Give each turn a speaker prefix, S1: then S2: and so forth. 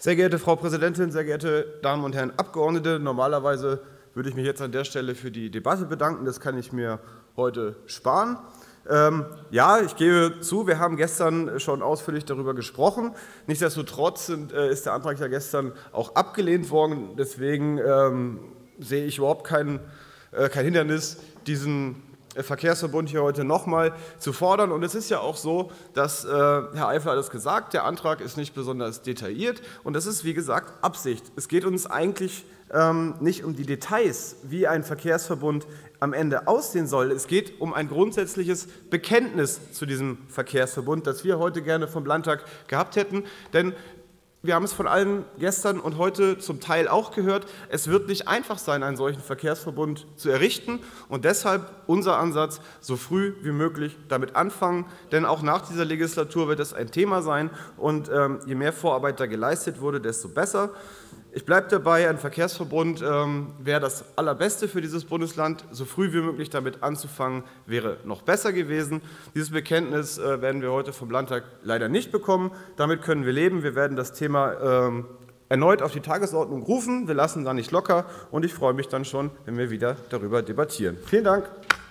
S1: Sehr geehrte Frau Präsidentin, sehr geehrte Damen und Herren Abgeordnete, normalerweise würde ich mich jetzt an der Stelle für die Debatte bedanken. Das kann ich mir heute sparen. Ja, ich gebe zu, wir haben gestern schon ausführlich darüber gesprochen. Nichtsdestotrotz ist der Antrag ja gestern auch abgelehnt worden. Deswegen sehe ich überhaupt kein Hindernis, diesen Verkehrsverbund hier heute noch einmal zu fordern. Und es ist ja auch so, dass Herr Eifel hat es gesagt, der Antrag ist nicht besonders detailliert. Und das ist, wie gesagt, Absicht. Es geht uns eigentlich nicht um die Details, wie ein Verkehrsverbund am Ende aussehen soll. Es geht um ein grundsätzliches Bekenntnis zu diesem Verkehrsverbund, das wir heute gerne vom Landtag gehabt hätten. Denn wir haben es von allen gestern und heute zum Teil auch gehört, es wird nicht einfach sein, einen solchen Verkehrsverbund zu errichten. Und deshalb unser Ansatz, so früh wie möglich damit anfangen. Denn auch nach dieser Legislatur wird es ein Thema sein. Und je mehr Vorarbeit da geleistet wurde, desto besser. Ich bleibe dabei, ein Verkehrsverbund wäre das Allerbeste für dieses Bundesland. So früh wie möglich damit anzufangen, wäre noch besser gewesen. Dieses Bekenntnis werden wir heute vom Landtag leider nicht bekommen. Damit können wir leben. Wir werden das Thema erneut auf die Tagesordnung rufen. Wir lassen da nicht locker. Und ich freue mich dann schon, wenn wir wieder darüber debattieren. Vielen Dank.